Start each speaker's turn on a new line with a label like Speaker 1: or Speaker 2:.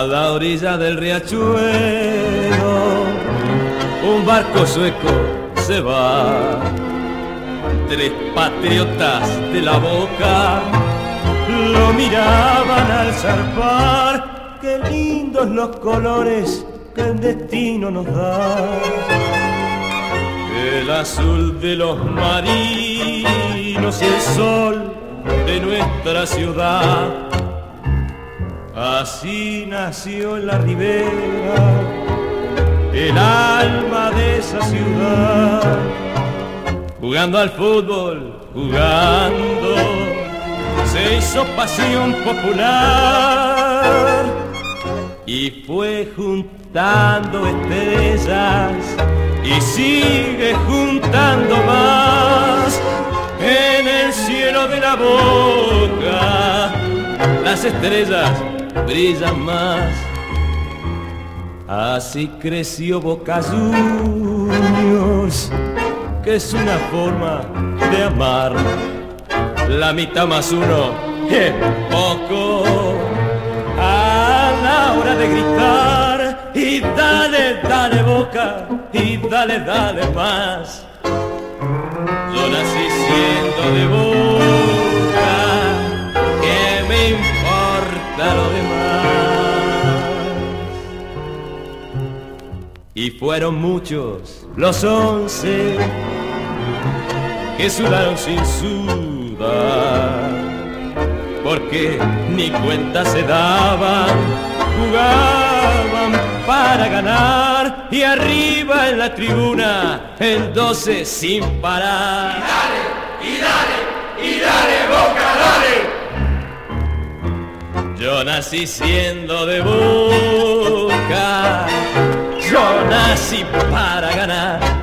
Speaker 1: A la orilla del riachuelo, un barco sueco se va. Tres patriotas de la Boca lo miraban al zarpar. Qué lindos los colores que el destino nos da. El azul de los marinos y el sol de nuestra ciudad. Así nació en la ribera el alma de esa ciudad. Jugando al fútbol, jugando, se hizo pasión popular y fue juntando estrellas y sigue juntando más. En el cielo de la Boca las estrellas brillan más. Así creció Boca Juniors, que es una forma de amar. La mitad más uno es poco a la hora de gritar. Y dale, dale Boca, y dale, dale más. Yo nací siendo de Boca, ¿qué me importa lo demás? Y fueron muchos los 11 que sudaron sin sudar, porque ni cuenta se daban, jugaban para ganar. Y arriba en la tribuna el 12 sin parar.
Speaker 2: Y dale, y dale, Boca, dale.
Speaker 1: Yo nací siendo de Boca, yo nací para ganar.